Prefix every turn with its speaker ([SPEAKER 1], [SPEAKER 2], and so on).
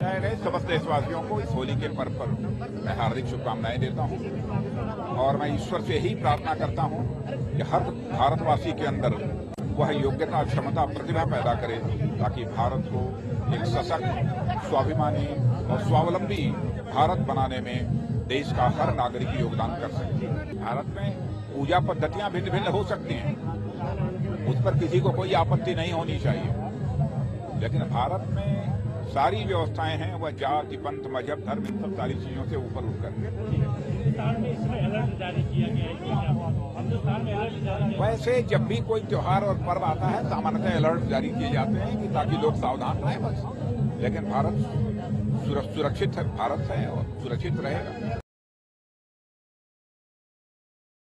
[SPEAKER 1] समस्त देशवासियों को इस होली के पर्व पर मैं हार्दिक शुभकामनाएं देता हूं और मैं ईश्वर से यही प्रार्थना करता हूं कि हर भारतवासी के अंदर वह योग्यता, क्षमता, प्रतिभा पैदा करे ताकि भारत को एक सशक्त, स्वाभिमानी और स्वावलंबी भारत बनाने में देश का हर नागरिक योगदान कर सके। भारत में पूजा पद्धतियां भिन्न भिन्न हो सकती हैं, उस पर किसी को कोई आपत्ति नहीं होनी चाहिए, लेकिन भारत में सारी व्यवस्थाएं हैं वह जाति, पंथ, मजहब, धर्म, इन सब सारी चीजों से ऊपर उठकर। वैसे जब भी कोई त्योहार और पर्व आता है सामान्यतः अलर्ट जारी किए जाते हैं कि ताकि लोग सावधान रहें बस। लेकिन भारत सुरक्षित है, भारत है और सुरक्षित रहेगा।